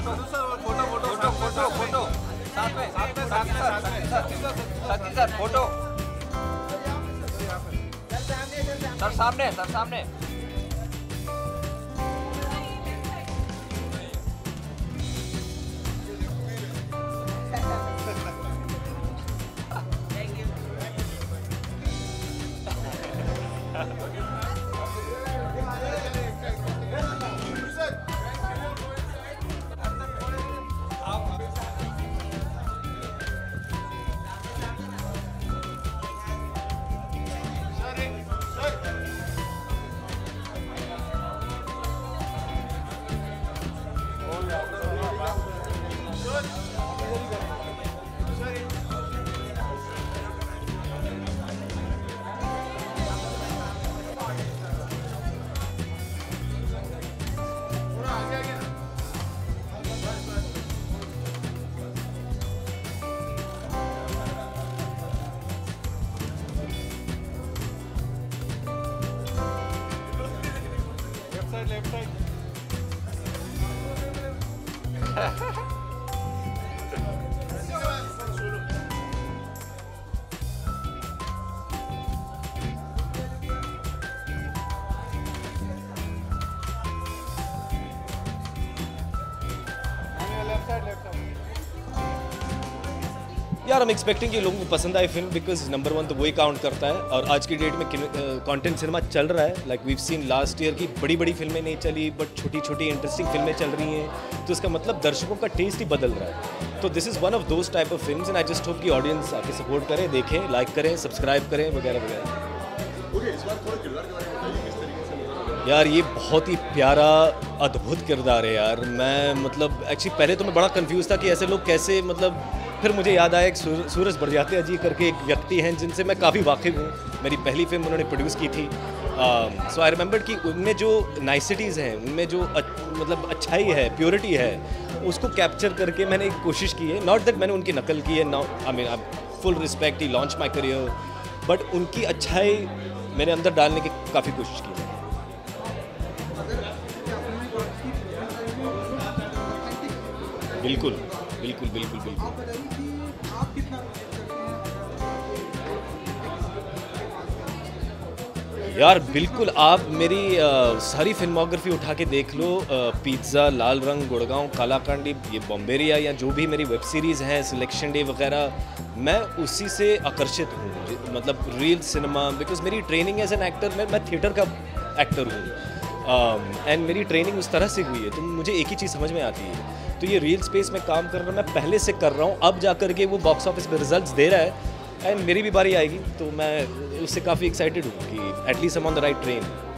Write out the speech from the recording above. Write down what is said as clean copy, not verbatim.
photo साथ में sir photo sir सामने यार हम एक्सपेक्टिंग कि लोगों को पसंद आए फिल्म बिकॉज नंबर 1 तो वही काउंट करता है और आज की डेट में कंटेंट सिनेमा चल रहा है like we've seen last year की बड़ी फिल्में नहीं चली बट छोटी इंटरेस्टिंग फिल्में चल रही हैं तो इसका मतलब दर्शकों का टेस्ट ही बदल रहा है तो this is one of those type of films and I just hope कि ऑडियंस आके सपोर्ट करें देखें लाइक करें सब्सक्राइब करें वगैरह यार ये बहुत ही प्यारा अद्भुत किरदार है यार मैं मतलब एक्चुअली पहले तो मैं बड़ा कंफ्यूज था कि ऐसे लोग कैसे मतलब फिर मुझे याद आया एक सूरज बड़जात्या जी करके एक व्यक्ति हैं जिनसे मैं काफ़ी वाकिफ़ हूँ मेरी पहली फिल्म उन्होंने प्रोड्यूस की थी सो आई रिमेंबर कि उनमें जो नाइसिटीज़ हैं उनमें जो मतलब अच्छाई है प्योरिटी है उसको कैप्चर करके मैंने एक कोशिश की है नॉट दैट मैंने उनकी नकल की है not I mean full respect he launch my career but उनकी अच्छाई मेरे अंदर डालने की काफ़ी कोशिश की है बिल्कुल यार बिल्कुल आप मेरी सारी फिल्मोग्राफी उठा के देख लो पिज़्ज़ा लाल रंग गुड़गांव काला कांडी ये बॉम्बेरिया या जो भी मेरी वेब सीरीज़ हैं सिलेक्शन डे वगैरह मैं उसी से आकर्षित हूँ मतलब रियल सिनेमा बिकॉज मेरी ट्रेनिंग एज एन एक्टर मैं थिएटर का एक्टर हूँ एंड मेरी ट्रेनिंग उस तरह से हुई है तो मुझे एक ही चीज़ समझ में आती है तो ये रियल स्पेस में काम कर रहा मैं पहले से कर रहा हूँ अब जा कर के वो बॉक्स ऑफिस में रिजल्ट्स दे रहा है एंड मेरी भी बारी आएगी तो मैं उससे काफ़ी एक्साइटेड हूँ कि at least I am on the right train